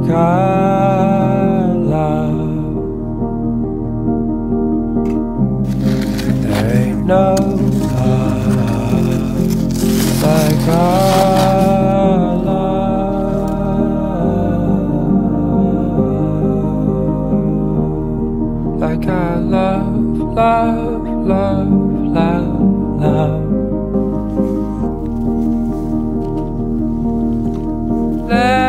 like I love. There ain't no love like I love. Like I love, love, love, love, love.